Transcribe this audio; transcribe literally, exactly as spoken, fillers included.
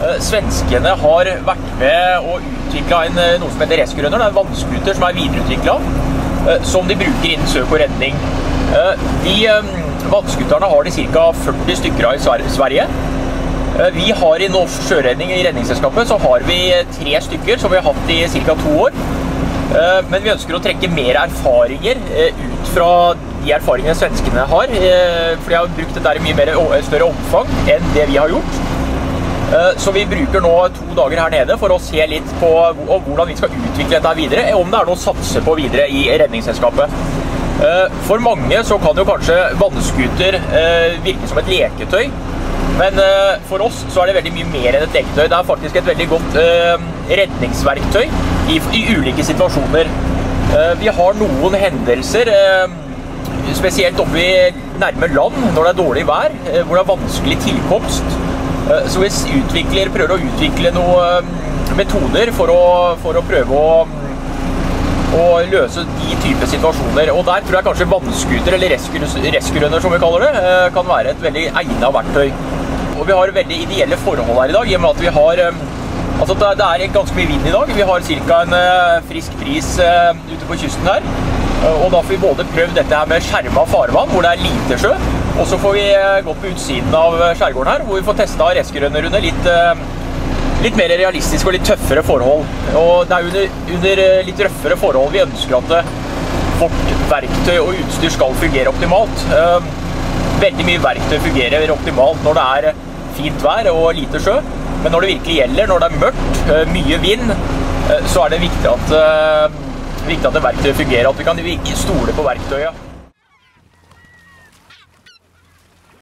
Svenskene har vært med og utviklet en, noe som heter Rescue Runner, en vannskuter som er videreutviklet, som de bruker innen søk og redning. De vannskuterne har de ca. førti stykker av i Sverige. Vi har i Norsk Sjøredning i Redningsselskapet så har vi tre stykker som vi har hatt i ca. to år. Men vi ønsker å trekke mer erfaringer ut fra de erfaringene svenskene har, for de har brukt dette i mye mer, større omfang enn det vi har gjort. Så vi bruker nå to dager her nede for å se litt på hvordan vi skal utvikle dette videre, om det er noe å satse på videre i Redningsselskapet. For mange så kan jo kanskje vannskuter virke som et leketøy, men for oss så er det veldig mye mer enn et leketøy. Det er faktisk et veldig godt redningsverktøy i, i ulike situasjoner. Vi har noen hendelser, spesielt oppe i nærme land, når det er dårlig vær, hvor det er vanskelig tilkomst. Så vi utvikler, prøver å utvikle noen metoder for å, for å prøve å, å løse de type situasjoner. Og der tror jeg kanskje vannskuter, eller rescue runner som vi kaller det, kan være et veldig egnet verktøy. Og vi har veldig ideelle forhold her i dag, i og med at vi har, altså det er ganske mye vind i dag. Vi har cirka en frisk bris ute på kysten her. Og da får vi både prøvd dette her med skjermet farvann, hvor det er lite sjø, og så får vi gått på utsiden av skjærgården her, hvor vi får testet Rescue Runner under litt, litt mer realistiske og litt tøffere forhold. Og det er under, under litt røffere forhold vi ønsker at vårt verktøy og utstyr skal fungere optimalt. Veldig mye verktøy fungerer optimalt når det er fint vær og lite sjø, men når det virkelig gjelder, når det er mørkt, mye vind, så er det viktig at, viktig at det verktøyet fungerer, at vi kan stole på verktøyet.